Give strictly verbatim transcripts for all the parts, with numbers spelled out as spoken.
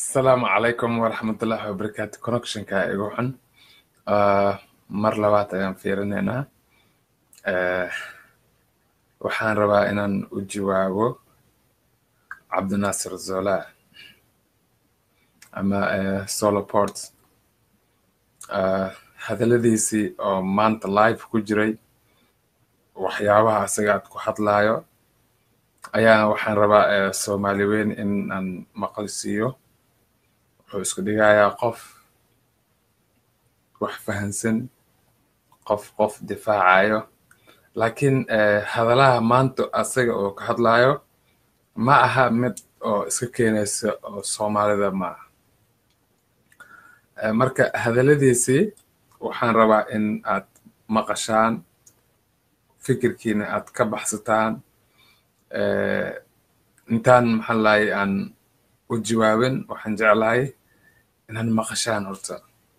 السلام عليكم ورحمة الله وبركاته. connection ka igu xun ah mar labaad ayaan fiirinaynaa. eh waxaan rabaa inaan u jawaabo Cabdinaasir Zola ama eh, Soloport ah hadaladiisii oo maanta live ku jiray waxyaabaha asaga aad ku hadlaayo ayaa waxaan rabaa eh, Soomaali weyn in aan maqalsiiyo. wuxuu isku dhigayaa qof wax fahansan, qof qof difaacayo, laakiin eh, hadalaha maanta asaga oo ka hadlayo ma aha mid oo iska keenaysa oo Soomaalida ma aha. Eh, marka hadaladiisii waxaan rabaa in aad maqashaan, fikirkiina aad ka baxsataan. eh, intaan maxaa lahay aan u jawaabin waxaan jeclahay inaan maqashaan horta.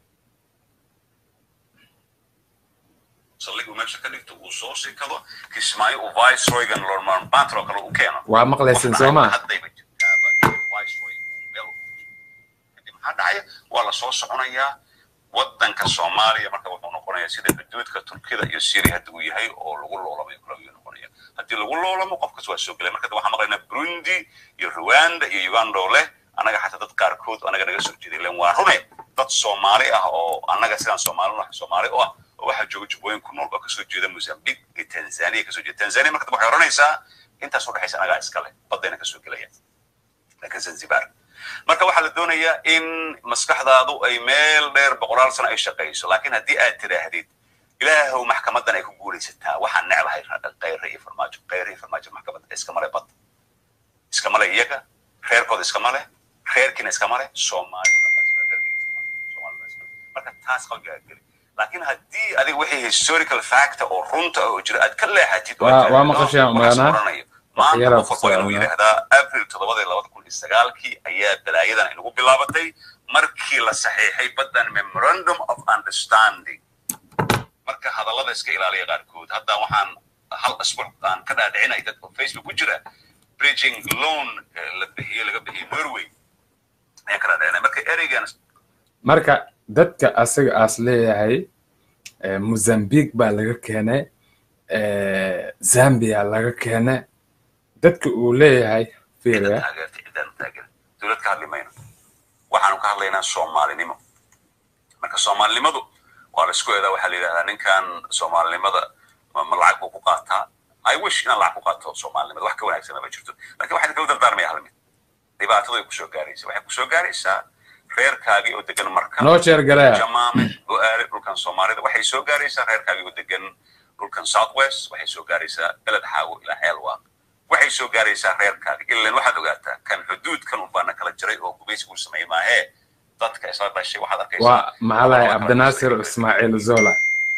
saldhig uu meesha ka dhigto uu soo sikado kismaayo uu viceroygan Lord Mountbatten oo kale u keeno waa maqlaysin soo ma haddayba jirtaaba viceroy meel kadib maxaa dhacaya waa la soo soconayaa waddanka Soomaaliya marka wuxuu noqonayaa sida xuduudka Turkida iyo Syria hadda uu yahay oo lagu loolamayo kala uu noqonaya haddii lagu loolamo qofkas waa soo galay marka waxaan maqlaynaa Burundi iyo Rwanda iyo Uganda leh anaga xataa dad qaarkood anaga naga soo jeeday leen waa rune dad Soomaali ah oo anaga sidaan Soomaalina Soomaali oo ah waxa jooga Jubbooyin ku nool oo ka soo jeeda Mozambique iyo Tanzania ka soo jeeda Tanzania marka waxay oranaysaa intaas u dhaxaysa anaga iska leh badayna ka soo galaya laakiin Zanzibar marka waxa la doonayaa in maskaxdaadu ay meel dheer boqolaal sano ay shaqeyso laakiin haddii aad tiraahdid ilaahow maxkamadan ay ku guulaysataa waxaan necbahay qeyr iyo farmaajo qeyr iyo farmaajo maxkamad iska male bad iska male iyaga reerkooda iska male reerkiina iska male Soomaaliya marka taas qalbiga geli laakiin haddii adiga wixii historical factor oo runta oo jira aad ka leexatid waa maqashaan maana maanta qofka inuu yiraahdaa April toddoba laba kun iyo sagaal kii ayaa balaayadan inagu bilaabatay markii la saxiixay badan memorandum of understanding marka hadallada iska ilaaliya qaarkood hadda waxaan hal asbuuc aan ka dhaadhicinay dad Facebook ku jira bridging loan la bixiyo laga bixiyo Norway ayaa ka dhaadhicinay marka ereygan marka dadka asaga as leeyahay Mozambique baa laga keenay Zambia laga keenay dadka uu leeyahay fiiriya dawlad ka hadlimayno waxaanu ka hadlaynaa Soomaalinimo marka Soomaalinimadu waa la isku eedaa waxa la yiraahdaa ninkan Soomaalinimada ma lacag ku qaataa I wish in lacag ku qaato Soomaalinimada wax ka wanaagsan ma jirto laakiin waxaan kala dardaarmayaa hal mid dhibaatada ay ku soo gaaraysaa waxay ku soo gaaraysaa reerkaagi oo degan marka noo sheer galaya jamaame oo aari dhulkan Soomaalida waxay soo gaaraysaa reerkaagi oo degan dhulkan Southwest waxay soo gaaraysaa beled xaawo ilaa Xeelwaaq waxay soo gaaraysaa reerkaagi ilaa waxaad ogaataa kan xuduudkan u baana kala jiray oo gubaysigu sameeyay maahe dadka isla dhashay waxaad arkaysaa waa maxalay Cabdinaasir Ismaaciil Zola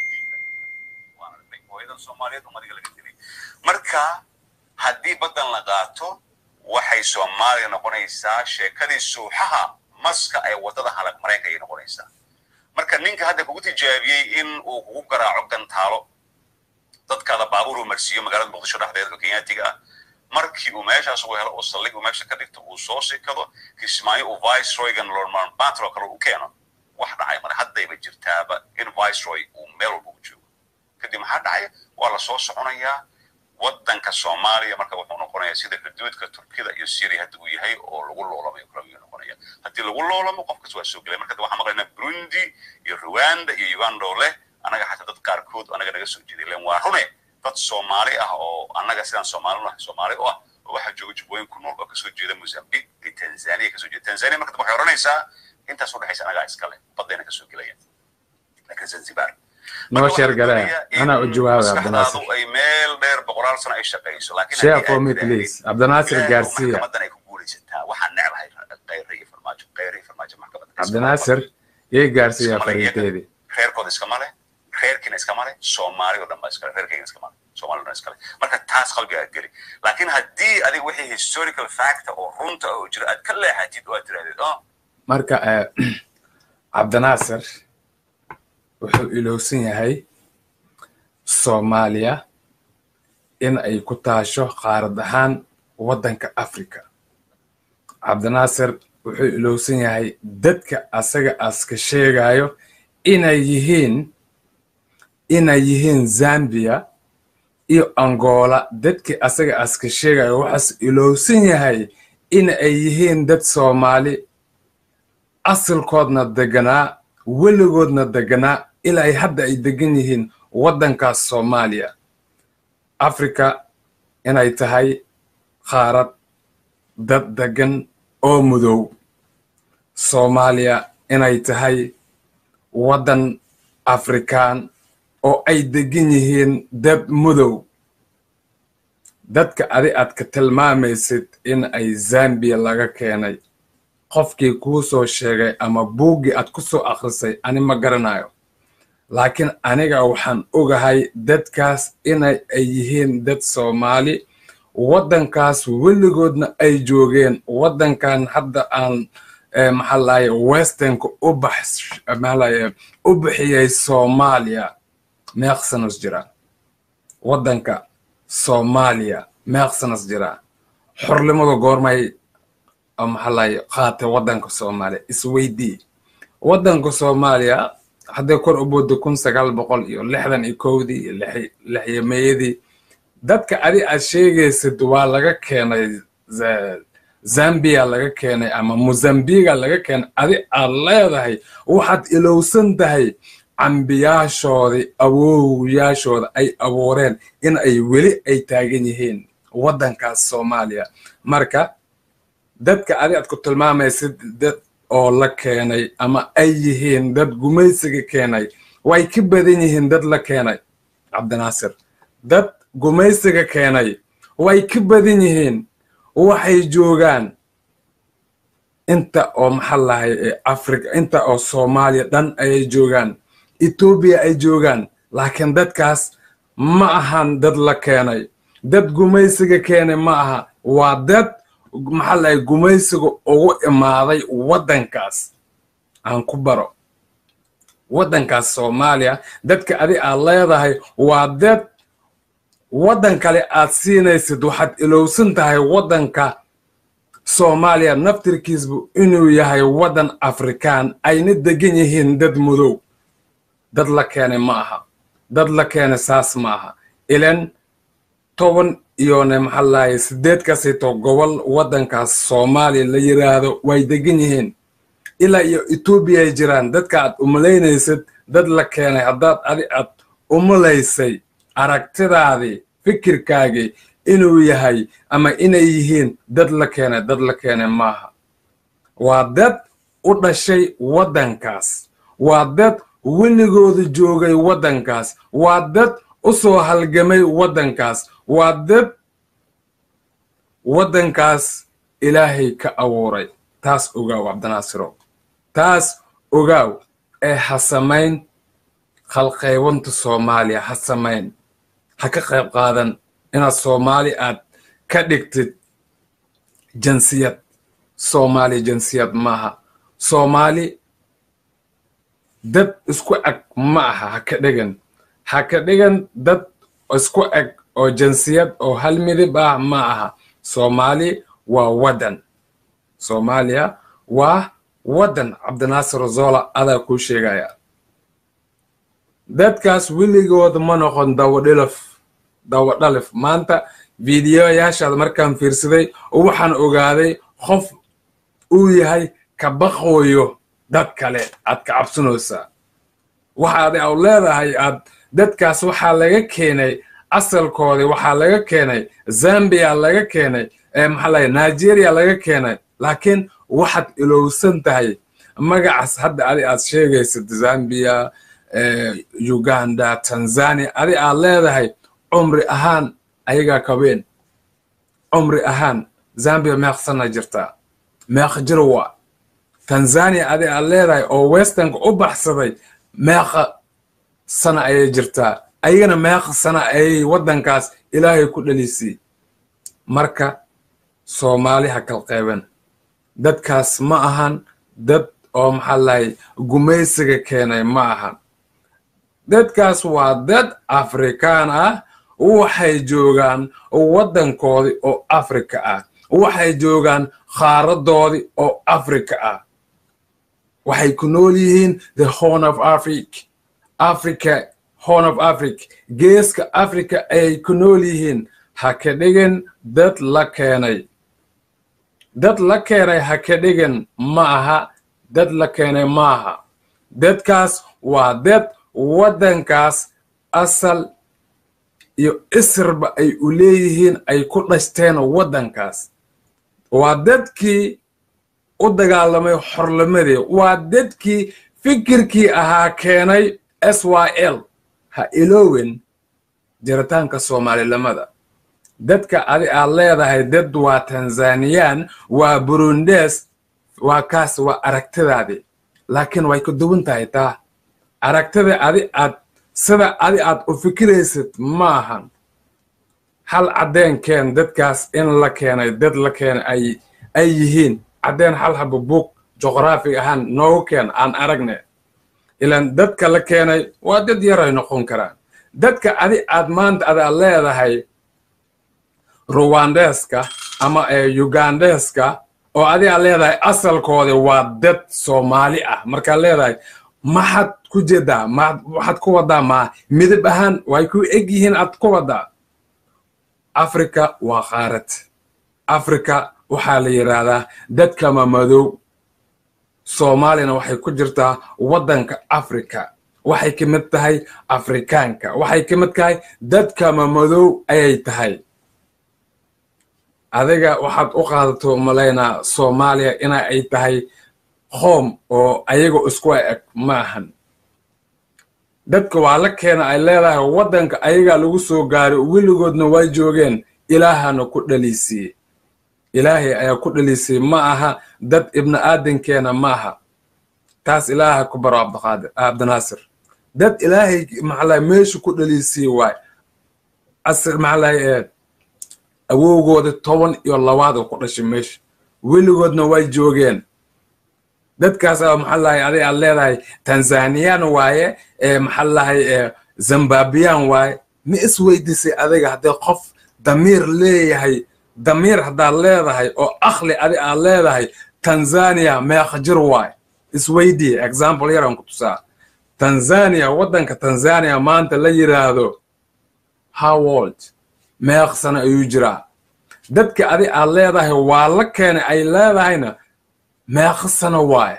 Soomaaliyeed umadiga laga dilay marka haddii badan la qaato waxay Soomaaliya noqonaysaa sheekadii suuxaha maska ay wadada halaq mareenka ay noqonaysaa marka ninka hadda kugu tijaabiyay in uu kugu garaaco gantaalo dadkaada baabuur uu marsiyo magaalada Muqdisho dhexdeeda Kenyaatiga ah markii uu meeshaas ugu helo oo saldhig uu meesha ka dhigto uu soo sikado kismaayo uu viceroygan Lord Mountbatten oo kale u keeno wax dhacay mar haddayba jirtaaba in viceroy uu meel walba u joogo kadib maxaa dhacay waa la soo soconayaa waddanka Soomaaliya marka wuxuu noqonayaa sida xuduudka Turkida iyo Syria hadda uu yahay oo lagu loolamayo kala uu noqonaya haddii lagu loolamo qofkas waa soo galay marka waxaan maqlaynaa Burundi iyo Rwanda iyo Uganda leh anaga xataa dad qaarkood anaga naga soo jeeday leen waa rune dad Soomaali ah oo anaga sidaan Soomaalina Soomaali oo ah waxa jooga Jubbooyin ku nool oo ka soo jeeda Mozambique iyo Tanzania ka soo jeeda Tanzania marka waxay oranaysaa intaas u dhaxaysa anaga iska leh badayna ka soo galaya laakiin Zanzibar noo sheer galaya ana u jawaab Cabdinaasir ay meel dheer boqolaal sano ay shaqeyso laakiin share for me please Cabdinaasir Garcia maxkamadan ay ku guulaysataa waxaan necbahay qeyr iyo farmaajo qeyr iyo farmaajo maxkamadan Cabdinaasir yey Garcia fariinteedii reerkooda iska male reerkiina iska male Soomaaliya oo dhan baa iska leh reerkiina iska male Soomaaliya oo dhan iska leh marka taas qalbiga geli laakiin haddii adiga wixii historical factor oo runta oo jira aad ka leexatid oo aad tirahdid oo marka Cabdinaasir wuxuu ilowsan yahay Soomaaliya in ay ku taasho qaarad ahaan waddanka Afrika. Cabdinaasir wuxuu ilowsan yahay dadka asaga aska sheegayo inay yihiin inay yihiin Zambia iyo Angola. dadkii asaga aska sheegayo waxaas ilowsan yahay in ay yihiin dad Soomaali asalkoodna deganaa weligoodna deganaa ilaa ay hadda ay degan yihiin waddankaas Soomaaliya. Afrika inay tahay qaarad dad degan oo mudow. Soomaaliya inay tahay waddan Afrikaan oo ay degan yihiin dad mudow. dadka adi aad ka tilmaamaysid in ay Zambia laga keenay, qofkii kuu soo sheegay ama buuggii aad ku soo akhrisay ani ma garanayo, laakiin aniga waxaan ogahay dadkaas inay ay yihiin dad Soomaali waddankaas weligoodna ay joogeen. waddankan hadda aan maxaa lahaye westernka u bax maxaa lahaye u bixiyay Soomaaliya meeq sanos jira. waddanka Soomaaliya meeq sanos jira. xornimada goormay maxaa lahaye qaatay waddanka Soomaaliya? isweydii. waddanka Soomaaliya hadday kor u boodo kun sagaal boqol iyo lixdan iyo kowdii iyo lixyameeyadii. dadka adi aad sheegaysid waa laga keenay Zambia laga keenay ama Mozambique laga keenay, adi aad leedahay waxaad ilowsan tahay cambiyaashoodii awowyaashooda ay abuureen in ay weli ay taagan yihiin waddankaas Soomaaliya. marka dadka adi aad ku tilmaamaysid dad oo la keenay ama ay yihiin dad gumaysiga keenay way ka badan yihiin dad la keenay. Cabdinaasir, dad gumaysiga keenay way ka badan yihiin. waxay joogaan inta oo maxaa lahaye Afrika, inta oo Soomaaliya dhan ay joogaan, Ethiopia ay joogaan, laakiin dadkaas ma ahan dad la keenay. dad gumaysiga keenay ma aha, waa dad maxaa lahaye gumaysiga ugu imaaday waddankaas. aan ku baro waddankaas Soomaaliya dadka adi aad leedahay waa dad waddan kale aad siinaysid. waxaad ilowsan tahay waddanka Soomaaliya naftirkiisbu inuu yahay waddan Afrikaan ayna degan yihiin dad mudow. dad la keenay ma aha, dad la keenay saas ma aha. ilan toban iyo ne maxaa lahaye sideed kasito gobol waddankaas Soomaaliya la yiraahdo way degan yihiin. ilaa iyo Ethiopia ay jiraan. dadka aad umalaynaysid dad la keenay haddaad adi aad umalaysay aragtidaadii fikirkaagii inuu yahay ama inay yihiin dad la keenay, dad la keenay maaha. waa dad u dhashay waddankaas, waa dad weligooda joogay waddankaas, waa dad u soo halgamay waddankaas, waa dad waddankaas ilaahay ka abuuray. taas ogaaw Cabdinaasiro, taas ogaaw. ee ha samayn khalqaybanta Soomaaliya, ha samayn, ha ka qayb qaadan inaad Soomaali aad ka dhigtid jinsiyad. Soomaali jinsiyad maaha. Soomaali dad isku eg ma aha. ha ka dhigan ha ka dhigan dad isku eg oo jinsiyad oo hal midib ah ma aha. Soomaali waa waddan. Soomaaliya waa waddan. Cabdinaasir Zola adaa kuu sheegaya. dadkaas weligood ma noqon dawadhilaf dawadhalif. maanta fiidiyoyaashaada markaan fiirsaday waxaan ogaaday qof uu yahay ka baqooyo dad kale aad ka cabsanaysaa. waxaad aad leedahay aad dadkaas waxaa laga keenay asalkoodii waxaa laga keenay Zambia laga keenay ee maxaa lahaye Nigeria laga keenay, laakiin waxaad ilowsan tahay magacaas hadda adi aad sheegaysid Zambia, Uganda, Tanzania adi aad leedahay cumri ahaan ayagaa kabeen. cumri ahaan Zambia meeq sana jirtaa? meeq jir waa? Tanzania adi aad leedahay oo westernka u baxsaday meeqa sana ayay jirtaa? ayagana meeqa sana ayay waddankaas ilaahay ku dhalisay. marka Soomaali ha kala qayban. dadkaas ma ahan dad oo maxaa lahaye gumaysiga keenay ma ahan. dadkaas waa dad Afrikaan ah. waxay joogaan waddankoodii oo Afrika ah. waxay joogaan qaaradoodii oo Afrika ah waxay ku nool yihiin the Horn of Africa Africa Horn of Africa geeska Africa ay ku nool yihiin ha ka dhigin dad la keenay dad la keenay ha ka dhigin ma aha dad la keenay ma aha dadkaas waa dad waddankaas asal iyo isirba ay u leeyihiin ay ku dhashteen waddankaas waa dadkii u dagaalamay xornimadii waa dadkii fikirkii ahaa keenay S Y L ha ilowin jiritaanka Soomaalilamada dadka adi aad leedahay dad waa Tanzanian waa Burundes waa kaas waa aragtidaadii laakiin way ku duwan tahay taa aragtida adi aad sida adi aad u fikiraysid maahan hal cadeen keen dadkaas in la keenay dad la keenay ay ay yihiin cadeen hal haba buug juqraafi ahaan noogu keen aan aragne ilaan dadka la keenay waa dad yar ay noqon karaan dadka adi aad maanta aad leedahay Rwandeska ama Ugandeska oo adi aad leedahay asalkooda waa dad Soomaali ah marka leedahay maxad ku jeedaa ma waxad ku wadaa ma midab ahaan way ku eg yihiin aad ku wadaa Afrika waa qaarad Afrika waxaa la yiraahdaa dadka madow Soomaalina waxay ku jirtaa waddanka Afrika waxay ka mid tahay Afrikaanka waxay ka mid tahay dadka madow ayay tahay adiga waxaad u qaadato malayna Soomaaliya ina ay tahay home oo ayaga isku eg maahan dadka waa la keenay ay leedahay waddanka ayaga lagu soo gaaray wiligoodna way joogeen ilaahana ku dhalisay ilaahay ayaa ku dhalisay ma aha dad ibn aadankeena ma aha taas ilaaha ku baro Abdulqaadir Abdinaasir dad ilaahay maxalay meesha ku dhalisay way asir maxalay awowgooda toban iyo labaad ku dhashay meesha wiligoodna way joogeen dadkaas maxalay aday aad leedahay Tanzanian waaye ee maxalay Zimbabwean waaye ma isweydiisay adiga hadii qof damiir leeyahay damiir hadaa leedahay oo akhli adi aad leedahay Tanzania ma khajir waaye isweydii example yaran ku tusaa Tanzania waddanka Tanzania maanta la yiraahdo how old ma khasana ayuu jiraa dadka adi aad leedahay waa la keenay ay leedahayna ma khasana waaye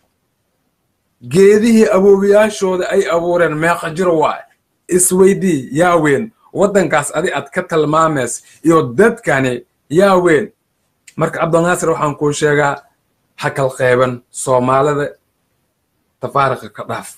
geedihii aboobiyaashooda ay abuureen ma khajir waaye isweydii yaa weyn waddankaas adi aad ka talmaamees iyo dadkani yaa weyn marka Abdinaasir waxaan ku sheegaa hakal qeyban Soomaalida tafaariq ka dhaaf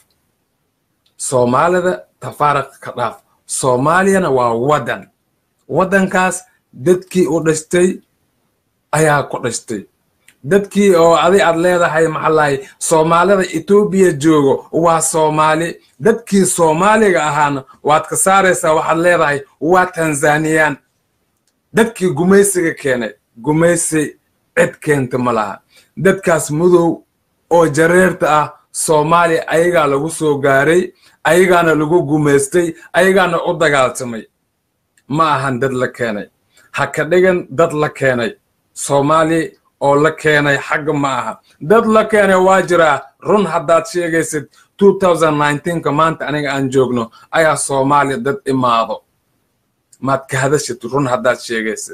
Soomaalida tafaariq ka dhaaf Soomaaliyana waa waddan waddankaas dadkii u dhashtay ayaa ku dhashtay dadkii oo adi aad leedahay maxalay Soomaalida Ethiopia joogo waa Soomaali dadkii Soomaaliga ahaan waad ka saaraysaa waxaad leedahay waa Tanzanian dadkii gumaysiga keenay gumaysi cid keenta malaha dadkaas madow oo jareerta ah Soomaali ayaga lagu soo gaaray ayagana lagu gumaystay ayagana u dagaaltamay ma ahan dad la keenay ha ka dhigan dad la keenay Soomaali oo la keenay xaq ma aha dad la keenay waa jira run hadaad sheegaysid two thousand nineteen ka maanta aniga aan joogno ayaa Soomaali dad imaado maad ka hadashid run hadaad sheegaysid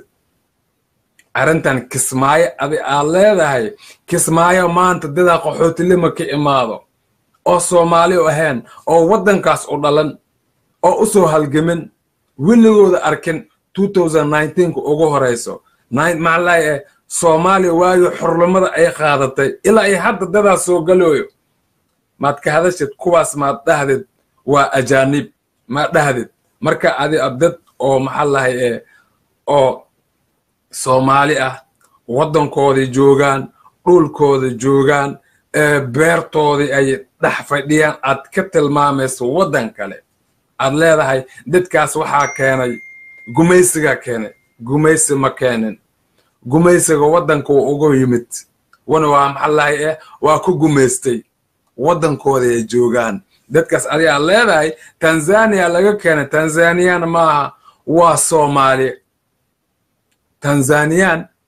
arintan Kismaayo adi aad leedahay Kismaayo maanta dad qaxootilima ka imaado oo Soomaali u ahayn oo waddankaas u dhalan oo u soo halgamin wiligooda arkin two thousand nineteen ku ugu horeyso nine macallay Soomaali waayo xornimada ay qaadatay ilaa ay hadda dada soo galooyo maad ka hadashid kuwaas maad dhahdid waa ajaanib ma dhahdid marka adi abdad oo maxallahay ee oo Soomaali ah waddankoodii joogaan dhulkooda joogaan ee beertoodii ay dhax fadhiyaan aad ka tilmaamayso waddan kale aad leedahay dadkaas waxaa keenay gumaysiga keenay gumaysi ma keenin gumaysiga waddanka ugu yimid wana waa maxallahay ee waa ku gumaystay waddankooda ay joogaan dadkaas adi aad leedahay Tanzania laga keenay Tanzanian maaha waa Soomaali Tanzanian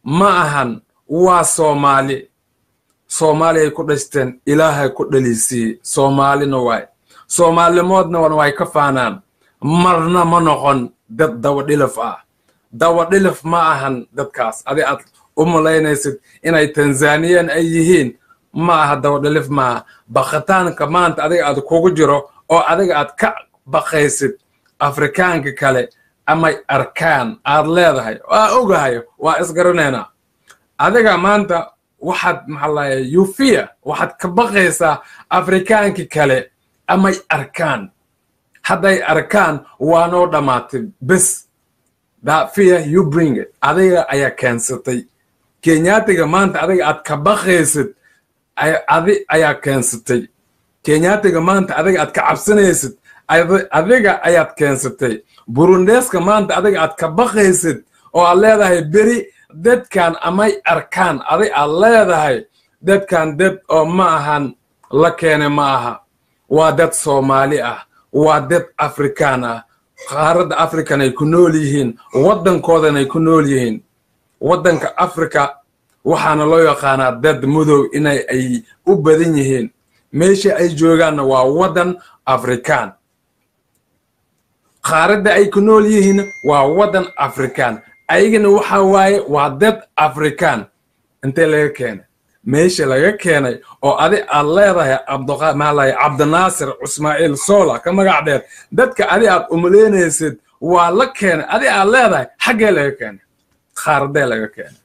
ma ahan waa Soomaali Soomaali ay ku dhasteen Ilaahay ku dhalisay Soomaalina waay Soomaalimoodna way ka faanaan marna ma noqon dad dawadhilaf ah dawadhilaf ma ahan dadkaas adi aad u malaynaysid inay Tanzanian ay yihiin ma aha dawadhilaf ma baqataanka maanta adiga aad kugu jiro oo adiga aad ka baqaysid Afrikaanka kale ama arkaan aad leedahay waa ogahay waa isgaranayna adiga maanta waxaad maxalay you fear waxaad ka baqaysaa Afrikaanka kale ama arkaan hadday arkaan waa noo dhamaatay bes that fear you bring it adiga ayaa keensatay Kenyaatiga maanta adiga aad ka baqaysid adi ayaa keensatay Kenyaatiga maanta adiga aad ka cabsanaysid adiga ayaad keensatay Burundeska maanta adiga aad ka baqaysid oo aad leedahay beri dadkan amay arkaan adiga aad leedahay dadkan dad oo ma ahan la keenay ma aha waa dad Soomaali ah waa dad Afrikaan ah qaaradda Afrikaan ay ku nool yihiin waddankoodana ay ku nool yihiin waddanka Afrika waxaana loo yaqaanaa dad madow inay ay u badan yihiin meesha ay joogaanna waa waddan Afrikaan qaaradda ay ku nool yihiin waa waddan Afrikaan ayagana waxa waaye waa dad Afrikaan intee laga keenay meesha laga keenay oo adi aad leedahay Abduqa Maalay Cabdinaasir Ismaaciil Soola ka magac dheer dadka adi aad u maleynaysid waa la keenay adi aad leedahay xagee laga keenay qaaradda laga keenay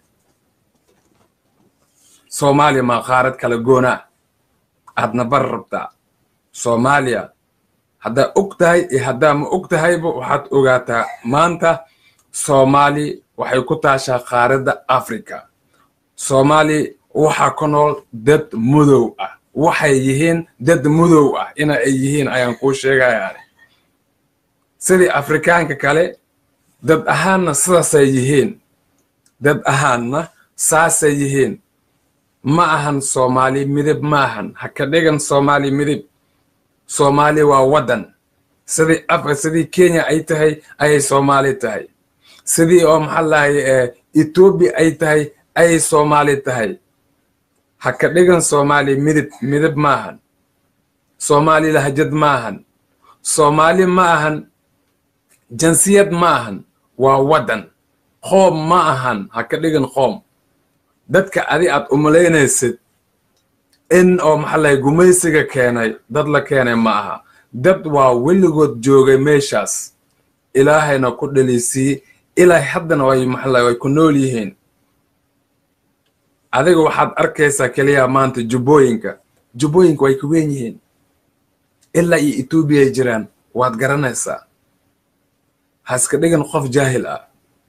Soomaaliya ma qaarad kala goona adna bar rabtaa Soomaaliya hadda ogtahay iyo hadda ma ogtahayba waxaad ogaataa maanta Soomaali waxay ku taashaa qaaradda Afrika Soomaali waxa ku nool dad madow ah waxay yihiin dad madow ah ina ay yihiin ayaan ku sheegayaa sidii Afrikaanka kale dad ahaanna sidaasay yihiin dad ahaanna saasay yihiin ma ahan Soomaali midab ma ahan ha ka dhigan Soomaali midab Soomaali waa waddan sidii Afrika sidii Kenya ay tahay ay Soomaali tahay sidii oo maxallahay Ethiopia ay tahay ay Soomaali tahay ha ka dhigan Soomaali midab midab ma ahan Soomaali lahjad ma ahan Soomaali ma ahan jinsiyad ma ahan waa waddan qoom ma ahan ha ka dhigan qoom dadka adi aad u malaynaysid in oo maxallay gumaysiga keenay dad la keenay ma aha dad waa weligood joogay meeshaas Ilaahayna ku dhalisay ilaa haddana way maxallay way ku nool yihiin adiga waxaad arkaysaa kaliya maanta jubbooyinka jubbooyinka way ku weyn yihiin ilaa iyo Ethiopia jiraan waad garanaysaa haska dhigan qof jaahil ah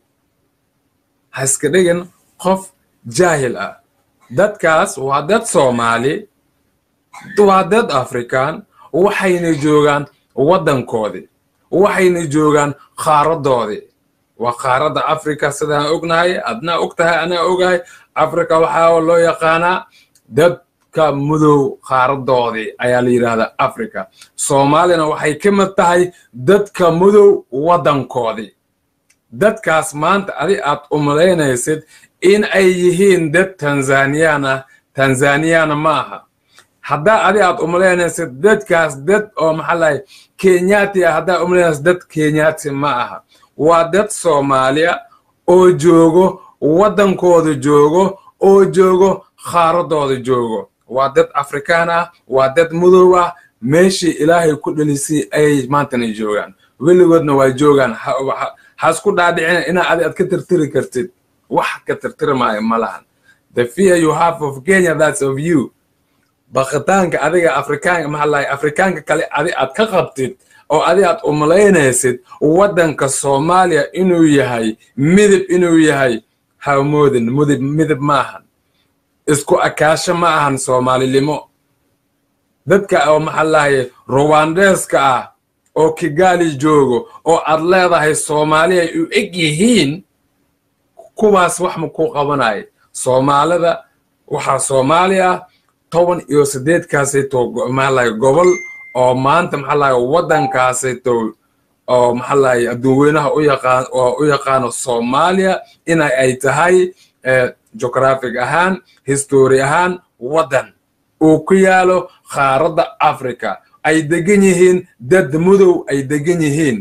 haska dhigan qof jaahil ah dadkaas waa dad Soomaali waa dad Afrikaan waxayna joogaan waddankoodii waxayna joogaan qaaradoodii waa qaaradda Afrika sidaan ognahay adna ogtahay ana ogahay Afrika waxaa loo yaqaanaa dadka madow qaaradoodii ayaa la yiraahdaa Afrika Soomaalina waxay ka mid tahay dadka madow waddankoodii dadkaas maanta adi aad u malaynaysid in ay yihiin dad Tanzanian ah Tanzanian ma aha hadda adi aad u malaynaysid dadkaas dad oo maxallay Kenyaati ah hadda u malaynaysid dad Kenyaati ma aha waa dad Soomaaliya oo joogo waddankooda joogo oo joogo qaaradooda joogo waa dad Afrikaan ah waa dad madow ah meeshii Ilaahay ku dhalisay ay maantana joogaan weligoodna waa joogaan ha isku dhaadhicin ina adi aad ka tirtiri kartid wax ka tirtirmaayo malahan the fear you have of Kenya that's of you baqataanka adiga Afrikaanka maxallay Afrikaanka kale adi aad ka qabtid oo adi aad u malaynaysid waddanka Soomaaliya inuu yahay midab inuu yahay ha moodin midab midab maahan isku akaasho ma ahan Soomaalilimo dadka oo maxallay Rwandeska ah oo Kigali joogo oo aad leedahay Soomaaliya u eg yihiin kuwaas wax ma ku qabanay Soomaalida waxa Soomaaliya toban iyo sideed kaasay to maxallay gobol oo maanta maxallay waddankaasay to oo maxallay adduunweynaha u yaqaan oo u yaqaan Soomaaliya in ay tahay geographic ahaan history ahaan waddan uu ku yaalo qaaradda Africa ay degan yihiin dad madow ay degan yihiin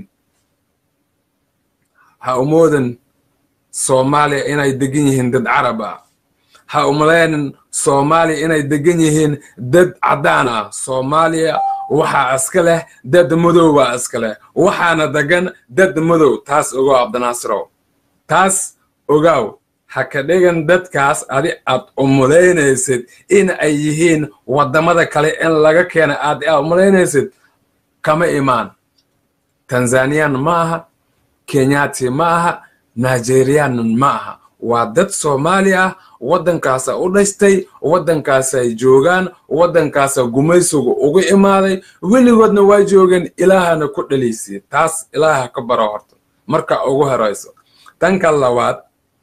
ha umoodan Soomaaliya inay degan yihiin dad Carab ah ha umaleyn Soomaaliya inay degan yihiin dad cadaan ah Soomaaliya waxa aska leh dad madow waa aska leh waxaana degan dad madow taas ogow Cabdinaasir taas ogow ha ka dhigan dadkaas adi aad umaleynaysid in ay yihiin wadamada kale in laga keeno aad umaleynaysid kama imaan Tanzanian maaha Kenyati maaha Nigerian maaha waa dad Soomaali ah wadankaas u dhashtay wadankaas ay joogaan wadankaas gumaysigu ugu imaaday weligoodna waa joogeen ilaahana ku dhaliisay taas ilaaha ka baro horto marka ugu horeyso tanka labaad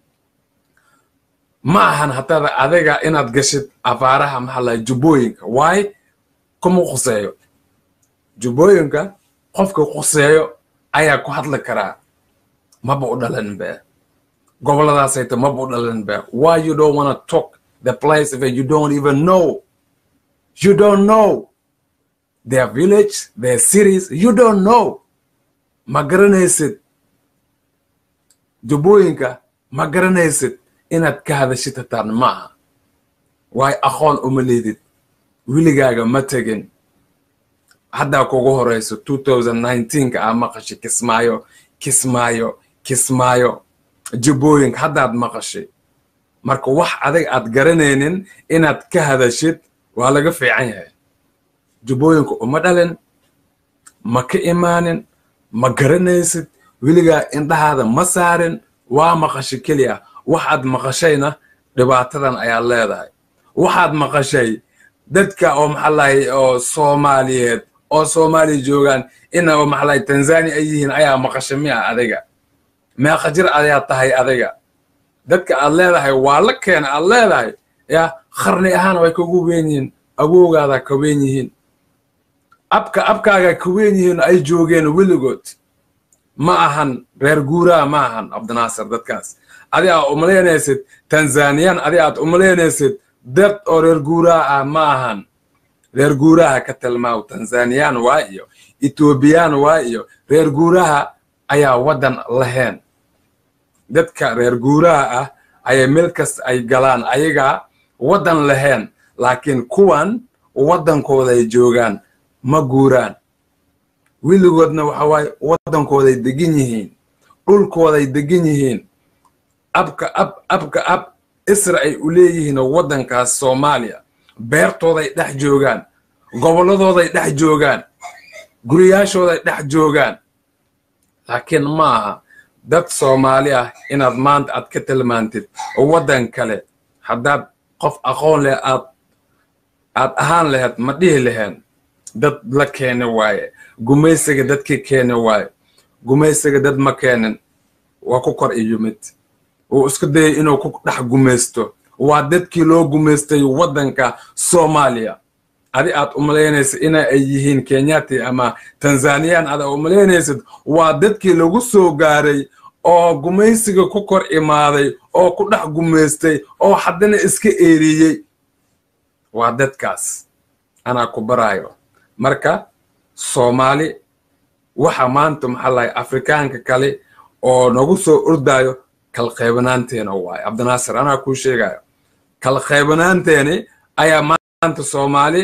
ma ahan hatada adiga inaad gashid afaaraha maxalla jubooyinka way kuma quseeyo jubooyinka qofka quseeyo ayaa ku hadli karaa maba u dhalan ba goboladaas ay maba u dhalan ba why you don't want to talk the place that you don't even know you don't know their village their cities you don't know ma garanaysid jubooyinka ma garanaysid inaad ka hadashid taan maaha way aqoon uma leedid wiligaaga ma tagin hadda kugu horeyso two thousand nineteen ka ama maqashay Kismaayo Kismaayo Kismaayo jubooyinka haddaad maqashay marka wax adag aad garanaynin inaad ka hadashid waa laga fiican yahay jubooyinka uma dhalan ma ka imaanin ma garanaysid wiligaa indhahaada ma saarin waa maqashay kaliya waxaad maqashayna dhibaatadan ayaa leedahay waxaad maqashay dadka oo maxallay oo Soomaaliyeed oo Soomaali joogan ina oo maxallay Tanzania ay yihiin ayaa maqashay miya adiga ma qajir ayaa tahay adiga dadka aad leedahay waa la keen aad leedahay ya qarni ahaan way kugu weynyiin aboogaada ka weynyihiin abka abkaaga ka weynyihiin ay joogeen weligood ma ahan reer guuraa ma ahan Cabdinaasir dadkaas adi aad umaleynaysid Tanzanian adi aad umaleynaysid dad oo reer guuraa ah ma ahan reer guuraha ka talmaaw Tanzanian waa iyo Ethiopian waa iyo reer guuraha ayaa wadan lahayn dadka reer guuraha ah ay meel kasta ay galaan ayaga wadan lahayn laakiin kuwan wadankooda ay joogaan ma guuraan wiligoodna waxa way wadankooda ay degan yihiin dhulkooda ay degan yihiin abka ab abka ab Israel u leeyihiin wadankaas Soomaaliya beertooda ay dhex joogaan goboladooda ay dhex joogaan guriyaashooda ay dhex joogaan laakiin maaha dad Soomaali ah inaad maanta aad ka tilmaantid wadan kale haddaad qof aqoon leh aad aad ahaan lahayd ma dhihi lahayn dad la keena waaye gumaysiga dadkii keena waaye gumaysiga dad ma keenin waa ku kor iyumid oo isku day inuu ku dhex gumaysto waa dadkii loo gumaystay wadanka Soomaaliya adi aad umaleynaysid ina ay yihiin Kenyati ama Tanzanian aad umaleynaysid waa dadkii lagu soo gaaray oo gumaysiga ku kor imaaday oo ku dhex gumaystay oo haddana iska eeriyay waa dadkaas ana ku barayo marka Soomaali waxa maanta maxallay Afrikaanka kale oo nagu soo ordaayo kal qaybanaanteena waay Cabdinaasir ana ku sheegayo kal qaybanaanteena ayaa maanta Soomaali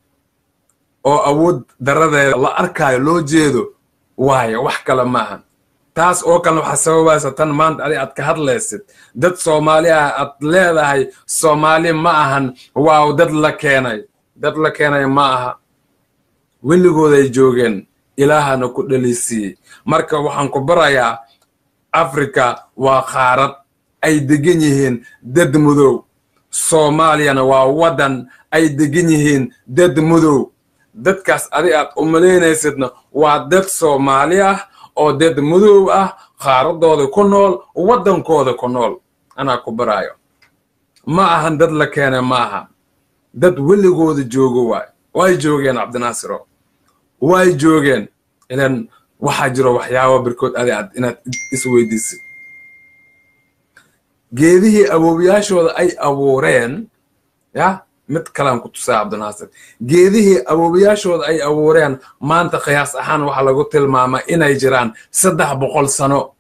oo awood daradeeda la arkayo loo jeedo waay wax kale maahan taas oo kale waxa sababaysa tan maanta adi aad ka hadlaysid dad Soomaali ah aad leedahay Soomaali ma ahan waaw dad la keenay dad la keenay ma aha weligood ay joogeen ilaahana ku dhaliisay marka waxaan ku barayaa Afrika waa qaarad ay degan yihiin dad madow Soomaaliyana waa wadan ay degan yihiin dad madow dadkaas adi aad umaleynaysidna waa dad Soomaali ah oo dad madow ah qaaradooda ku nool wadankooda ku nool ana ku barayo ma ahan dad la keenay ma aha dad weligooda joogo waay way joogeen Cabdinaasir way joogeen ilan waxa jiro waxyaabo birkood adi aad inaad is weydiisid geedihii awoowayaashooda ay abuureen ya mid kalaan ku tusaa cabdinaasir geedihii awoowayaashooda ay abuureen maanta qiyaas ahaan waxaa lagu tilmaamaa inay jiraan saddex boqol sano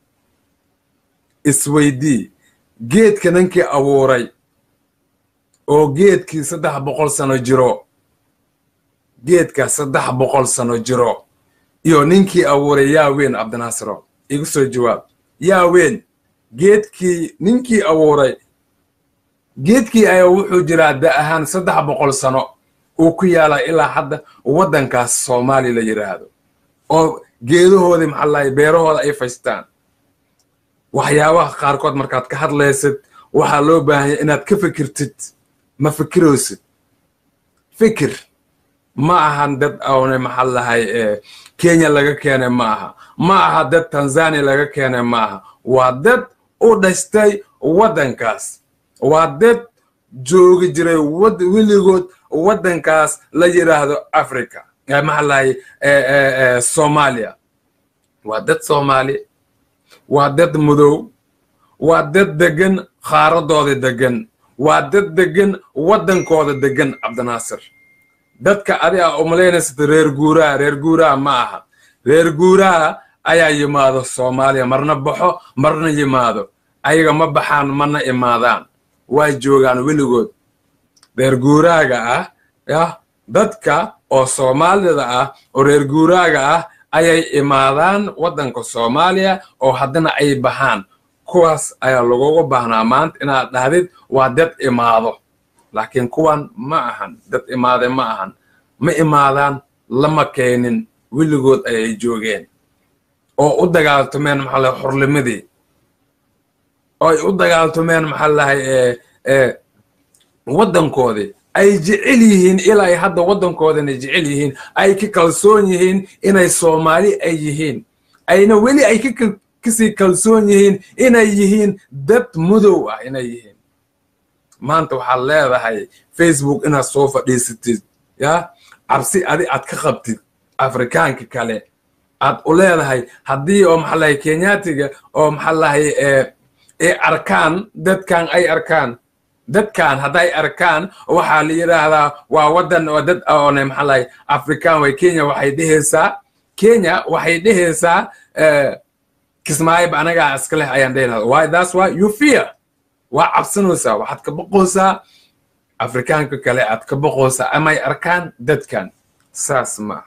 isweydii geedka ninkii abuuray oo geedkii saddex boqol sano jiro geedka saddex boqol sano jiro iyo ninkii abuuray yaa weyn cabdinaasiro igu soo jawaab yaa weyn geedkii ninkii abuuray geedkii ayaa wuxuu jiraa da ahaan saddex boqol sano uu ku yaala ilaa hadda waddankaas Soomaali la yiraahdo oo geedahoodii maxaa la beerahooda ay faystaan waxyaabaha qaarkood markaad ka hadlaysid waxaa loo baahan yahay inaad ka fikirtid ma fikiroosid fikir ma ahan dad awne maxaa lahay Kenya laga keenay ma aha ma aha dad Tanzania laga keenay ma aha waa dad u dhashtay waddankaas waa dad joogi jiray weligood waddankaas la yiraahdo Africa maxaa lahay Soomaaliya waa dad Soomaali waa dad madow waa dad degan khaaradooda degan waa dad degan waddankooda degan cabdinaasir dadka adiga u maleynaysa reer guuraa reer guuraa ma aha reer guuraa ayaa yimaado Soomaaliya marna baxo marna yimaado ayaga ma baxaan marna imaadaan way joogaan weligood reer guuraaga ah ya dadka oo Soomaalida ah oo reer guuraaga ah ayay imaadaan waddanka Soomaaliya oo haddana ay baxaan kuwaas ayaa lagu baahnaa maanta inaad dhahdid waa dad imaado laakiin kuwan ma ahan dad imaade ma ahan ma imaadaan lama keenin weligood ayay joogeen oo u dagaaltameen maxaa la xorlimadii oo u dagaaltameen maxaa la ee ee waddankoodii ay jecel yihiin ilaa ay hadda waddankoodana jecel yihiin ay ka kalsoon yihiin inay Soomaali ay yihiin ayna weli ay ka kasi kalsoon yihiin inay yihiin dad madow ah inay yihiin maanta waxaa leedahay Facebook inaad soo fadhiisatid ya cabsi adi aad ka qabtid Afrikaanka kale aad u leedahay haddii oo maxaa lahay Kenyaatiga oo maxaa lahay ee ee arkaan dadkan ay arkaan dadkan haday arkaan waxa la yiraahdaa waa wadan oo dad oo maxaa lahay Afrikaan way Kenya waxay dhehaysaa Kenya waxay dhehaysaa ee kismaayo anaga iska leh ayaan dhehaysaa why that's why you fear waa cabsanaysaa waxaad ka boqosaa Afrikaanka kale aad ka boqosaa ama ay arkaan dadkan saas ma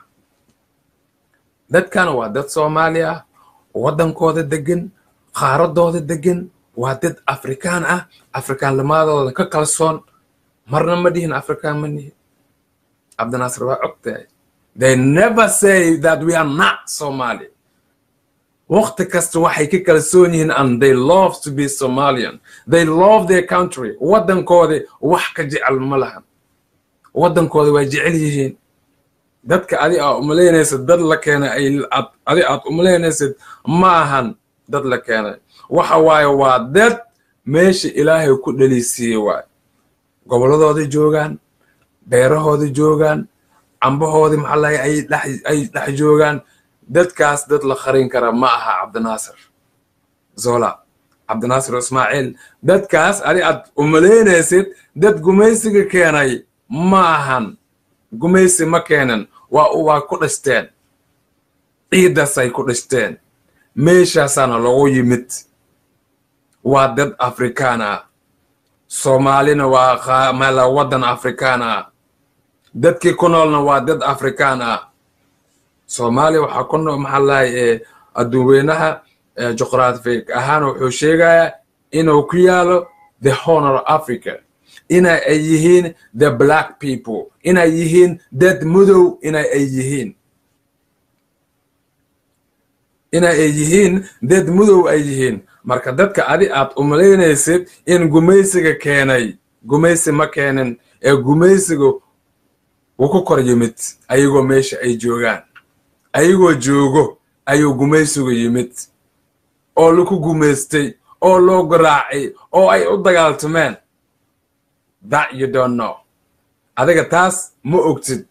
dadkan waa dad Soomaaliya waddankooda degan khaaradooda degan waa dad Afrikaan ah Afrikaan lamadooda ka kalsoon marna ma dhihin Afrikaan ma nihin cabdinaasir waa ogtahay they never say that we are not Somali waqti kasta waxay ka kalsoon yihiin and they love to be Somalian they love their country waddankooda wax ka jecel ma lahan waddankooda way jecel yihiin dadka adi aad umaleynaysid dad la keenay ay adi aad umaleynaysid ma ahan dad la keenay waxa waaye waa dad meesha Ilaahay ku dhaliisiiyay waay goboladooda joogan beerahooda joogan ambahoodi maxaa lahay ay dhax ay dhax joogan dadkaas dad la qarin kara ma aha cabdinaasir zola cabdinaasir Ismaaciil dadkaas adi aad umaleynaysid dad gumaysiga keenay ma ahan gumaysi ma keenan waa waa ku dhasteen ciidaas ay ku dhasteen meeshaasana lagu yimid waa dad Afrikaan ah Soomaalina waa meel waddan Afrikaan ah dadkii ku noolna waa dad Afrikaan ah Soomaali waxa ku nool maxaa lahay adduunweynaha juqraafi ahaan wuxuu sheegayaa inuu ku yaalo the Horn of Africa inay ay yihiin the black people inay yihiin dad madow inay ay yihiin inay ay yihiin dad madow ay yihiin marka dadka adi aad umaleynaysid in gumaysiga keenay gumaysi ma keenin ee gumaysiga uu ku kor yimid ayagoo meesha ay joogaan ayagoo joogo ayuu gumaysiga yimid oo lagu gumaystay oo loo garaacay oo ay u dagaaltameen that you don't know adiga taas ma ogtid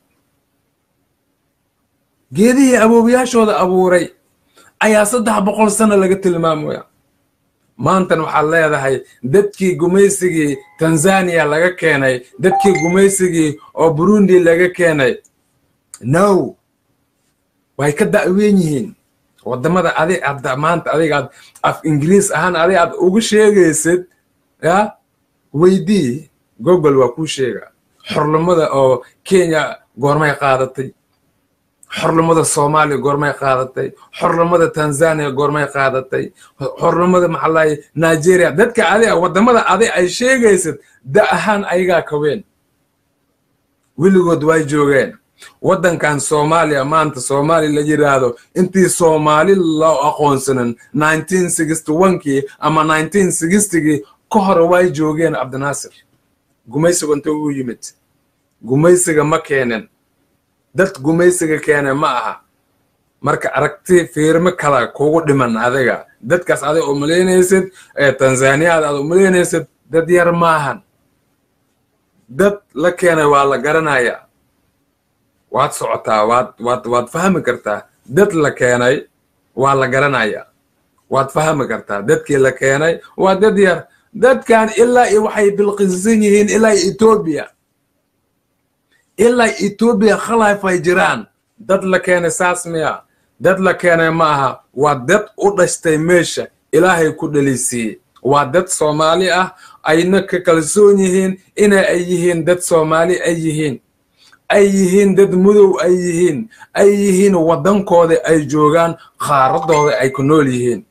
geedihii awoowayaashooda abuuray ayaa saddex boqol sano laga tilmaamaya maantan waxaad leedahay dadkii gumaysigii Tanzania laga keenay dadkii gumaysigii oo Burundi laga keenay no way ka da'weyn yihiin wadamada adi aad maanta adiga af Ingiriis ahaan adi aad ugu sheegaysid ya weydii Google waa ku sheega xornimada oo Kenya goormay qaadatay xornimada Soomaaliya goormay qaadatay xornimada Tanzania goormay qaadatay xornimada maxallay Nigeria dadka adi wadamada adi ay sheegaysid da ahaan ayaga ka weyn wiligood way joogeen wadankan Soomaaliya maanta Soomaali la yiraahdo intii Soomaali loo aqoonsanan nineteen sixty-one kii ama nineteen sixty kii ka hor way joogeen Abdinaasir gumaysiga inta uu yimid gumaysiga ma keenan dad gumaysiga keenay ma aha marka aragti fiirma kala kugu dhiman adiga dadkaas adiga oo maleynaysid ee Tanzania aad u maleynaysid dad yar maahan dad la keenay waa la garanaya waad socotaa waad waad waad fahmi kartaa dad la keenay waa la garanaya waad fahmi kartaa dadkii la keenay waa dad yar dadkan ilaa ay waxay bilqisan yihiin ilaa Ethiopia ilaa Ethiopia khalaaf ay jiraan dad la keenay saasmiya dad la keenay ma aha waa dad u dhashtay meesha ilaahay ku dhalisay waa dad Soomaali ah ayna ka kalsoon yihiin inay ay yihiin dad Soomaali ay yihiin ay yihiin dad mudow ay yihiin ay yihiin wadankooda ay joogaan qaaradooda ay ku nool yihiin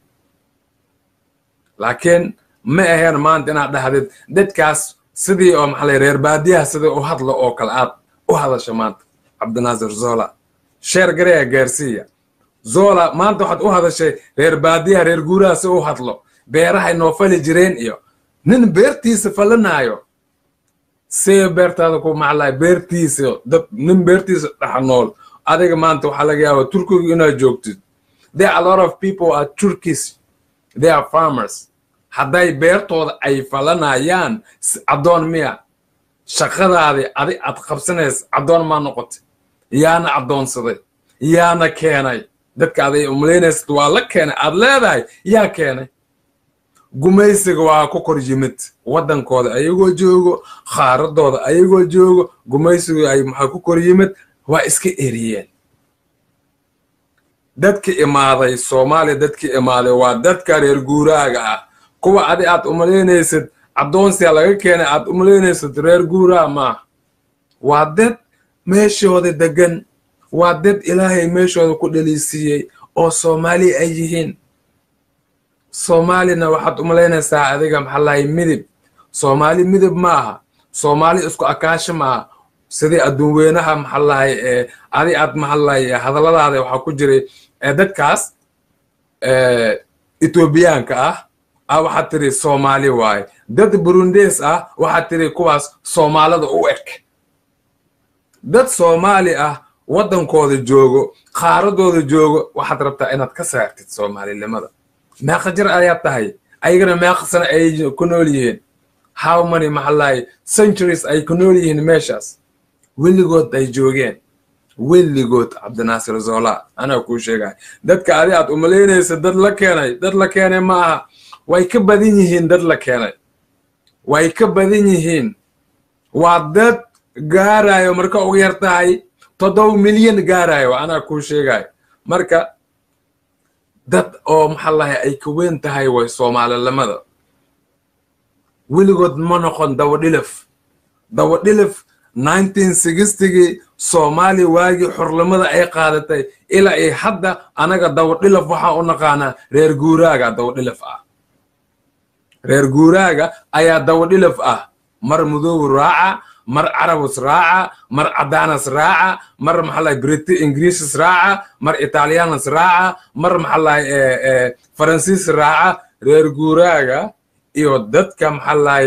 laakiin ma ahayn maanta inaad dhahdid dadkaas sidii oo maxay reer baadiyaha sidii u hadlo oo kala aad u hadasho maanta Abdinaasir Zola sheer gareeya gaarsiya Zola maanta waxaad u hadashay reer baadiyaha reer guuraha si u hadlo beeraha noo fali jireen iyo nin beertiisa falanayo see beertaada ku maclay beertiisa dad nin beertiisa dhaxnool adiga maanta waxa laga yaabaa Turkiga inaad joogtid there are a lot of people are Turkish they are farmers hadday beertooda ay falanayaan adoon miya shaqadaadi adi aad qabsanays adoon ma noqotay yaana adoonsaday yaana keenay dadka aday umleynaysid waa la keenay aad leedahay yaa keenay gumaysiga waa ku kor yimid wadankooda ayagoo joogo khaaradooda ayagoo joogo gumaysiga ay maxaa ku kor yimid waa iska eriyeen dadka imaaday Soomaaliya dadka imaaday waa dadka reer guuraaga ah kuwa adi aad umaleynaysid adoonsiga laga keenay aad umaleynaysid reer guuraa ma waa dad meeshooda degan waa dad Ilaahay meeshooda ku dhaliisiyay oo Soomaali ay yihiin Soomaalina waxaad umaleynaysaa adiga maxallay midib Soomaali midib ma aha Soomaali isku akaasho ma sidii adduun weynaha maxallay ee adi aad maxallay hadalladaada waxa ku jiray ee dadkaas ee Ethiopiaanka ah ah waxa tiri Soomaali waay dad Burundiis ah waxa tiri kuwaas Soomaalida u eg dad Soomaali ah wadankooda joogo qaaradooda joogo waxaad rabtaa inaad ka saartid Soomaalinimada ما خجر آيات تهاي أيقنا ما خسنا أي كنوليين how many محلاي centuries أي كنوليين ماشاس واللي قد أي جوجين واللي قد عبدالناصر زولا أنا أقول شيء جاي دتك آيات أمليني سدد لكيني دد لكيني معها ويكبدينيهن دد لكيني ويكبدينيهن وعدد جارايو مركا وغيرتاي تضو مليون جارايو أنا أقول شيء جاي مركا dad oo maxallahay ay ku weyn tahay way Soomaalilamada wiligood ma noqon dawadhilaf dawadhilaf nineteen sixty gi Soomaali waagi xornimada ay qaadatay ilaa ay hadda anaga dawadhilaf waxa u naqaana reer guuraaga dawadhilaf ah reer guuraaga ayaa dawadhilaf ah mar mudow raaca mar Arabus raaca mar Cadaanas raaca mar maxallay British English raaca mar Italiaans raaca mar maxallay ee Faransiis raaca reer guuraaga iyo dadka maxallay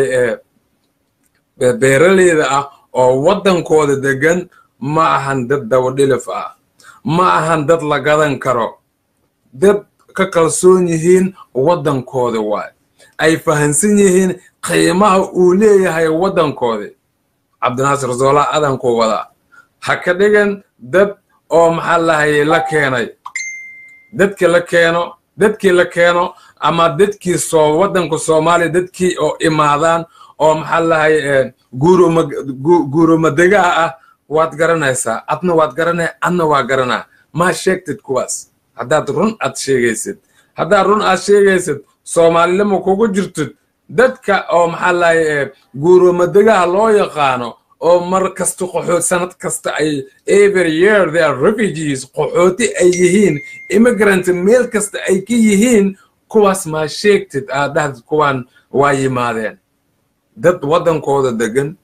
ee beeraleyda ah oo wadankooda degan ma ahan dad dawadhilaf ah ma ahan dad la gadan karo dad ka kalsoon yihiin wadankooda waay ay fahansan yihiin qiimaha uu leeyahay wadankooda Abdinaasir Zola adan ku wada haka dhigan dad oo maxallahay la keenay dadka la keeno dadkii la keeno ama dadkii soo waddanka Soomaaliya dadkii oo imaadaan oo maxaa lahay guuruma guuruma degaa ah waad garanaysaa adna waad garanay anna waa garanaa ma sheegtid kuwaas haddaad run aad sheegaysid haddaad run aad sheegaysid Soomaalilama kugu jirtid dadka oo maxaa lahay guuruma degaa loo yaqaano oo mar kasta qaxoot sanad kasta ay every year they are refugees qaxooti ay yihiin immigrant meel kasta ay ka yihiin kuwaas ma sheegtid aad dhahdid kuwaan waa yimaadeen dad waddankooda degan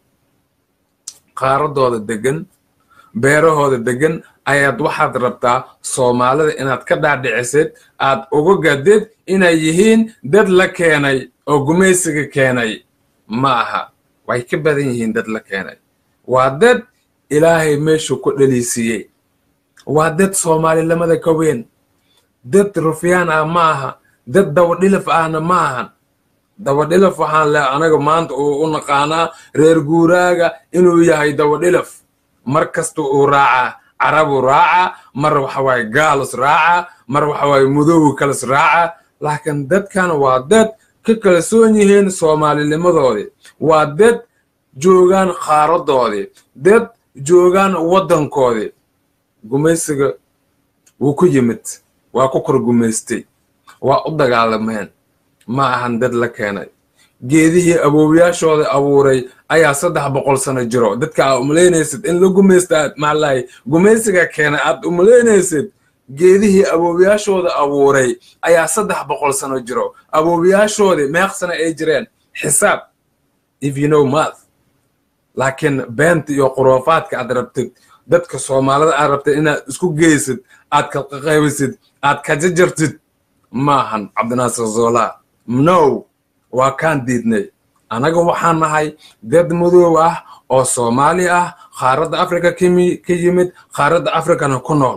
qaaradooda degan beerahooda degan ayaad waxaad rabtaa Soomaalida inaad ka dhaadhicisid aad uga gadid inay yihiin dad la keenay oo gumaysiga keenay ma aha way ka badan yihiin dad la keenay waa dad Ilaahay meeshu ku dhaliisiyay waa dad Soomaalilamada ka weyn dad rufyaan ah ma aha dad dawadhilaf ahna ma aha dawadhilaf waxaan la anaga maanta u naqaanaa reer guuraaga inuu yahay dawadhilaf mar kasta uu raaca carabu raaca mar waxa way gaalos raaca mar waxa way mudow kala raaca laakiin dadkan waa dad ka kala soon yihiin Soomaalinimadoodii waa dad joogan qaaradoodii dad joogan waddankoodii gumaysiga wuu ku yimid waa ku kor gumaystay waa u dagaalameen ma ahan dad la keenay geedihii aboowiyaashooda abuuray ayaa saddex boqol sano jiro dadka aad umaleynaysid in la gumaysta maalaay gumaysiga keenay aad umaleynaysid geedihii aboowiyaashooda abuuray ayaa saddex boqol sano jiro aboowiyaashoodii meeq sano ay jireen xisaab if you know math laakiin beenta iyo quroofaadka aad rabtid dadka Soomaalida aad rabtid inaad isku geysid aad ka qaybisid aad ka jajartid maahan Cabdinaasir Zola no waa kaan diidnay anaga waxaan nahay dad madow ah oo Soomaali ah qaaradda Afrika ka yimid qaaradda Afrikana ku nool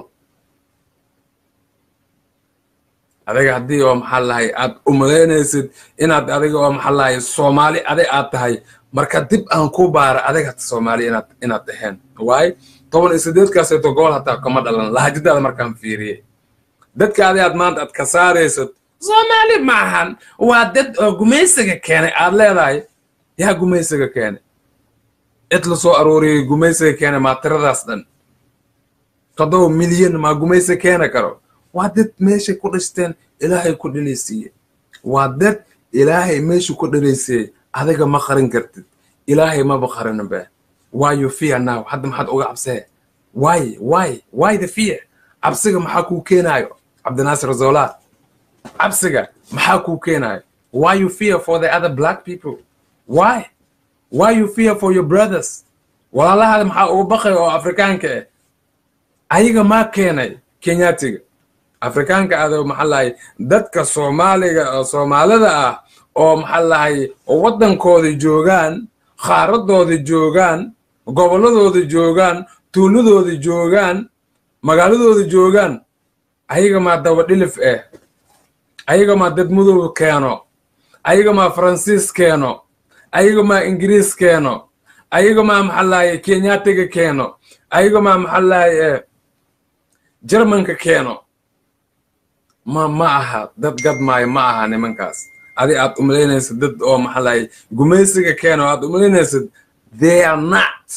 adiga haddii oo maxaa lahay aad umaleynaysid inaad adiga oo maxaa lahay Soomaali aday aad tahay marka dib aan ku baara adiga Soomaali inaad inaad tahay waay toban iyo siddeed kaas ee gobol hataa kama dhalan lahajadaada markaan fiiriyay dadka aad aad maanta aad ka saaraysid Soomaali maahan waa dad oo gumaysiga keenay aad leedahay yaa gumaysiga keenay itla soo arooriyay gumaysiga keenay ma tiradaas dhan todoba milyan ma gumaysiga keenay karo waa dad meesha ku dhasteen Ilaahay ku dhaliisiyay waa dad Ilaahay meesha ku dhaliisiyay adiga ma qarin kartid Ilaahay ma baqarin ba why you fear now hadda maxad uga cabsay why why why the fear absiga maxaa ku keenayo Cabdinaasir Zola absiga maxaa ku keenayo why you fear for the other black people why why you fear for your brothers walaalaha maxaa uga baqay oo Afrikaanka ah ayaga ma keenay Kenyaatiga Afrikaanka aad maxaa lahay dadka Soomaaliga Soomaalida ah oo maxaa lahay waddankooda joogan qaaradooda joogan goboladooda joogan tuuladooda joogan magaaladooda joogan ayaga ma dawadhilif ah ayaga ma dad madow keeno ayaga ma Faransiis keeno ayaga ma Ingiriis keeno ayaga ma maxaa lahay Kenyaatiga keeno ayaga ma maxaa lahay Germanka keeno ma ma aha dad gadmay ma aha nimankaas adi aad umaleynaysid dad oo maxaa lahay gumaysiga keeno aad umaleynaysid they are not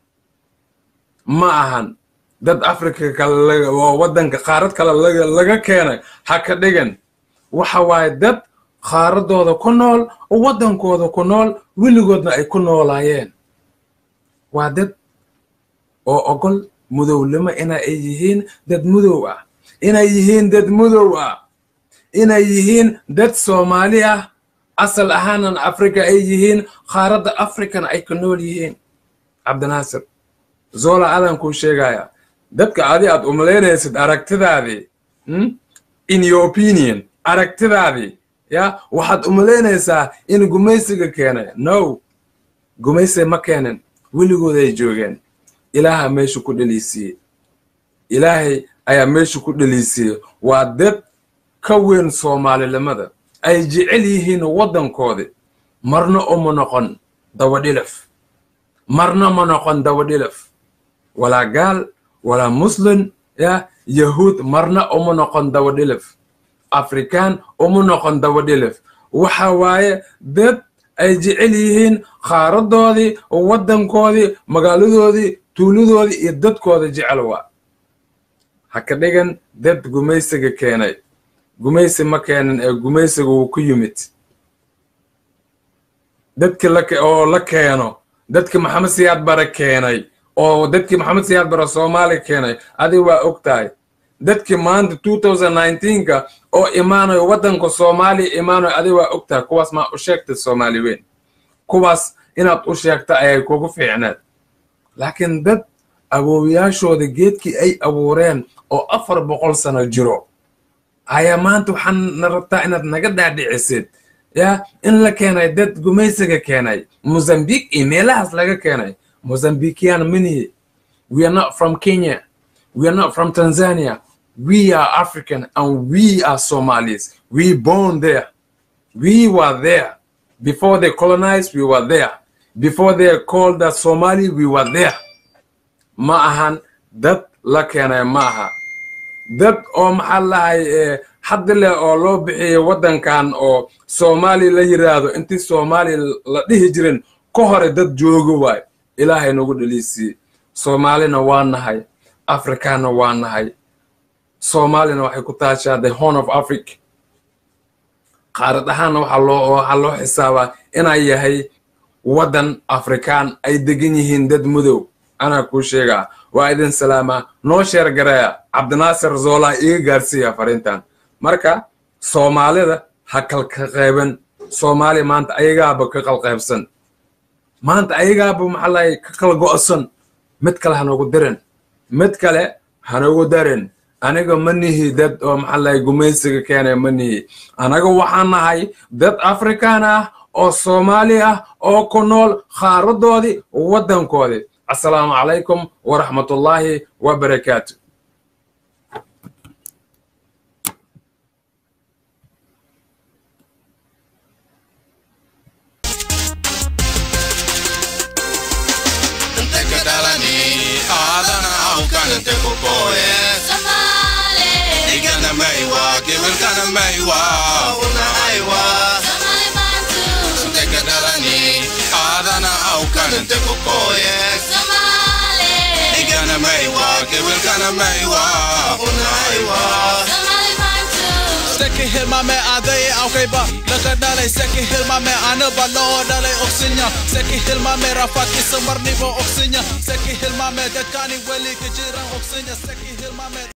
ma ahan dad Afrika kale oo waddanka qaarad kale laga laga keenay ha ka dhigan waxa waay dad qaaradooda ku nool oo waddankooda ku nool wiligoodna ay ku noolaayeen waa dad oo ogol mudowlima inay yihiin dad mudow ah inay yihiin dad mudow ah inay yihiin dad Soomaali ah asal ahaanan Afrika ay yihiin qaaradda Afrikana ay ku nool yihiin Cabdinaasir Zola adan ku sheegaya dadka adi aad umaleynaysid aragtidaadii in your opinion aragtidaadii ya waxaad umaleynaysaa in gumaysiga keenay no gumaysi ma keenin wiligooda ay joogeen Ilaaha meeshu ku dhaliisiyay Ilaahay ayaa meeshu ku dhaliisiyay waa dad ka weyn Soomaalilimada ay jecel yihiin waddankooda marna uma noqon dawadhilaf marna ma noqon dawadhilaf wala gaal wala muslim ya yahuud marna uma noqon dawadhilaf afrikaan uma noqon dabadhilif waxa waaye dad ay jecel yihiin qaaradoodii waddankoodii magaaladoodii tuuladoodii iyo dadkooda jecel waa ha ka dhigan dad gumaysiga keenay gumaysi ma keenan ee gumaysiga uu ku yimid dadkii la oo la keeno dadkii maxamed siyaad bare keenay oo dadkii maxamed siyaad bare soomaali keenay adiga waa ogtahay dadkii maanta two thousand nineteen ka oo imaanayo waddanka soomaaliya imaanayo adiga waa ogtahay kuwaas maa u sheegtay soomaali weyn kuwaas inaad u sheegta ayay kugu fiicneed laakiin dad awoowayaashooda geedkii ay abuureen oo afar boqol sano jiro ayaa maanta waxaan na rabtaa inaad naga dhaadhicisid ya in la keenay dad gumaysiga keenay Mozambique iyo meelahaas laga keenay Mozambiquean mini we are not from Kenya we are not from Tanzania we are African and we are Somalis we born there we were there before they colonized we were there before they called us Somali we were there ma ahan dad la keenay ma aha dad oo maxaa lahay hadda le oo loo bixiyay waddankan oo Soomaali la yiraahdo intii Soomaali la dhihi jirin ka hore dad joogo waay ilaahay nagu dhaliisi Soomaalina waa nahay Afrikaana waa nahay Soomaalina waxay ku taashaa the Horn of Africa qaarad ahaan waxa loo waxa loo xisaabaa inay yahay waddan Afrikaan ay degan yihiin dad madow ana ku sheega waa idin salaama noo sheer gareeya Cabdinaasir Zola iga gaarsiya farintan marka Soomaalida ha kal ka qeyban Soomaali maanta ayagaaba ka qal qeybsan maanta ayagaaba maxalay ka kala go'san mid kale hanagu dirin mid kale hanagu darin aniga manihi dad oo maxalay gumaysiga keenay manihi anaga waxaan nahay dad Afrikaan ah oo Soomaali ah oo ku nool qaaradoodii waddankoodii السلام عليكم ورحمة الله وبركاته انت كدلني آذنا أو كان انت كوكوي Somali إيجانا مايوا كيفل كان مايوا ونا أيوا Somali Bantu انت كدلني آذنا أو كان انت كوكوي Somali إيجانا مايوا كيفل كان مايوا ونا أيوا Somali Bantu Seki hilma me adai au kai ba laka dalai seki hilma me ana balo dalai oksinya seki hilma me rafat ki samar ni bo oksinya seki hilma me dakani weli ki jiran oksinya seki hilma me